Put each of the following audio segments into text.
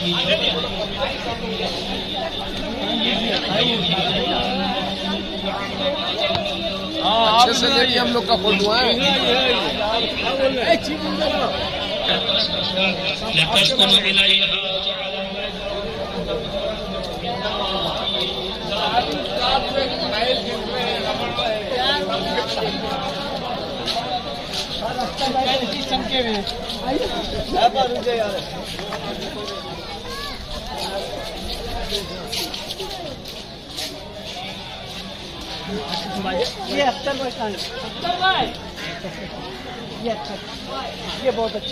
अच्छे से देखिए हम लोग का फोटो है। ये अख्तर भाई, ये अच्छा, ये बहुत अच्छे।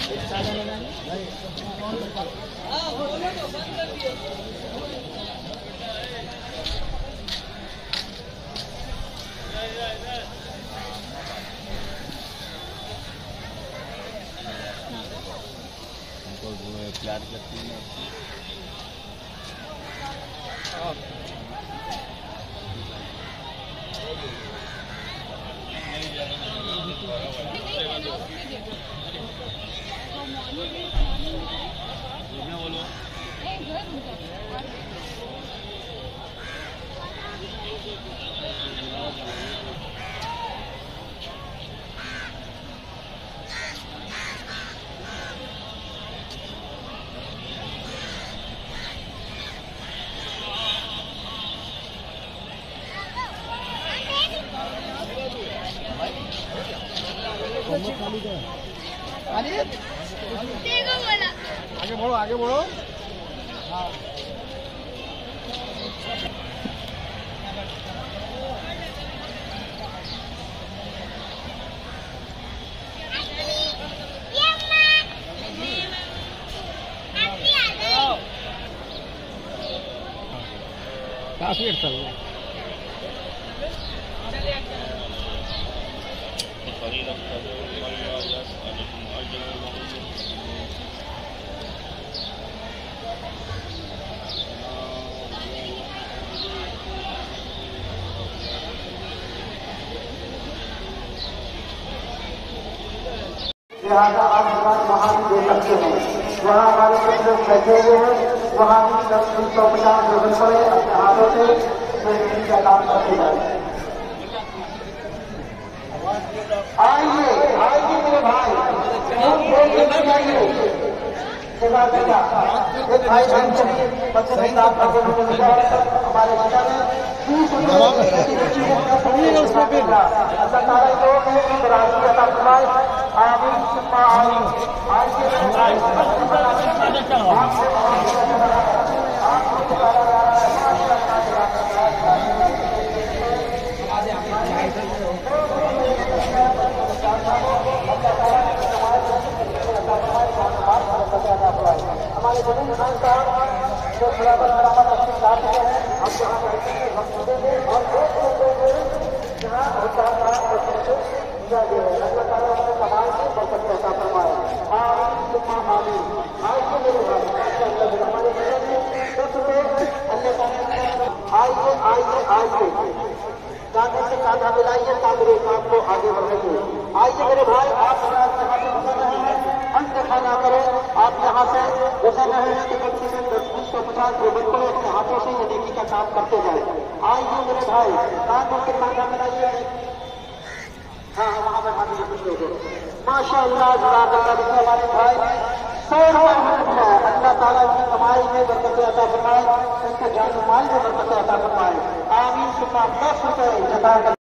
प्यार करती है। आगे बढ़ो, आगे बढ़ो। हाँ। काफी अच्छा लगा। लिहाजा आप वहाँ भी दे सकते हैं। वहाँ हमारे कुछ लोग बैठे हुए हैं, वहाँ भी 150 लोगों पड़े अपने हाथों से का काम करते जाए। आइए आइए मेरे भाई, एक भाई बहन चलिए हमारे जमीन खान साहब जो बराबर अपने साथ हैं, हम यहाँ बैठे हैं, हम सुनेंगे और जहाँ होता है दिया गया है। अल्लाह ताला अपने समाज से बरकत अता फरमाए। आमीन। आइए मेरे भाई, हमारे जीवन में कुछ लोग अल्लाह ताला आइए कांधे से कांधा मिलाइए, कांधे काम को आगे बढ़ाइए। आइए मेरे भाई, आप अंत खाना करें। आप यहाँ से गुजर रहे हैं तो कम से कम 10-20-50 लोगों को अपने हाथों से ये नेकी का काम करते जाए। आइए मेरे भाई, कांधों से कांधा मिलाइए। हाँ, वहाँ पर हाथों कुछ लोग माशाअल्लाह हमारे भाई 100 रुपये अल्लाह ताला की कमाई में बरकत अता फरमाए, उनके जान माल में बरकत अता फरमाए। आमीन। 10 रुपये